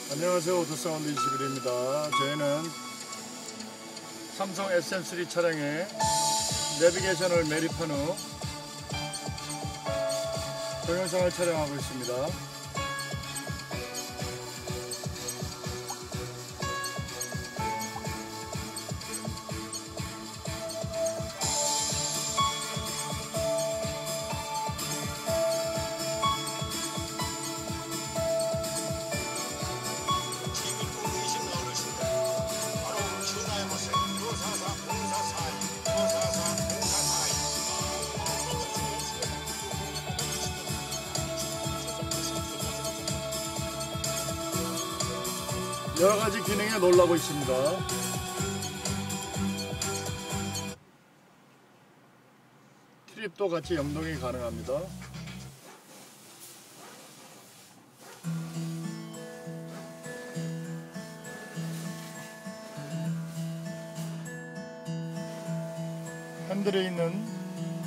안녕하세요. 오토사운드 21입니다. 저희는 삼성 SM3 차량에 내비게이션을 매립한 후 동영상을 촬영하고 있습니다. 여러가지 기능에 놀라고 있습니다. 트립도 같이 연동이 가능합니다. 핸들에 있는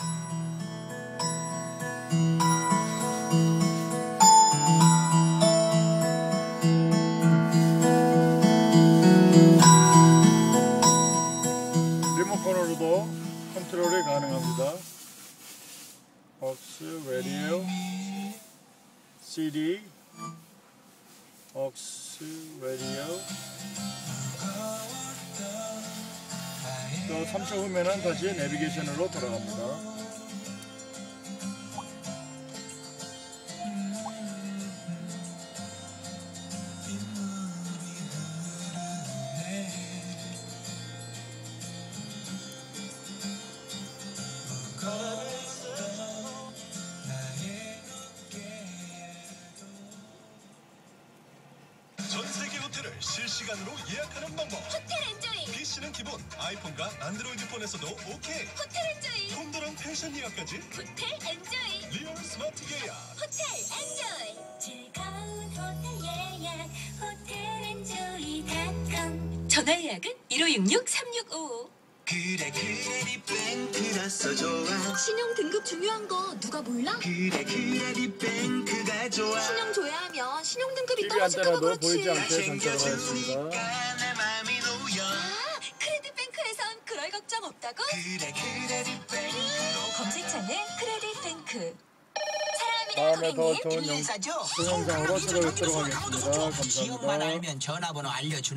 리모컨으로도 컨트롤이 가능합니다. aux, radio, CD, aux, radio. 또 3초 후면은 다시 내비게이션으로 돌아갑니다. 전세계 호텔을 실시간으로 예약하는 방법. 호텔 엔조이. PC는 기본, 아이폰과 안드로이드 폰에서도 오케이. 호텔 엔조이. 폰더랑 펜션 예약까지 호텔 엔조이. 리얼 스마트 예약. 호텔 엔조이. 즐거운 호텔 예약. 호텔엔조이.com. 전화 예약은 1566-3655. 그래 리뱅크라서 좋아. 신용 등급 중요한 거 누가 몰라? 그래 리뱅크가 좋아. 신용 줘야 하면 신용 등급이 TV 안 떨어질까 봐 때라도 그렇지. 보이지 않게 전처럼 하였습니다. 내 맘이 놓여. 아, 크레딧뱅크에선 그럴 걱정 없다고? 그래 리뱅크로. 검색창에 크레딧뱅크. 다음에 더 사랑합니다, 좋은 고객님. 동영상으로 찾아뵙도록 하겠습니다. 기억만 감사합니다. 알면 전화번호 알려주.